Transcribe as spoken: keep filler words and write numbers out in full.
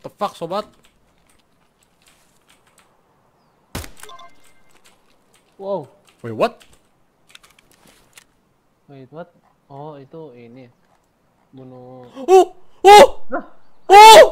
the fuck, sobat? Wow. Wait, what? Wait, what? Oh, itu ini. Bunuh. Oh! Oh! Oh!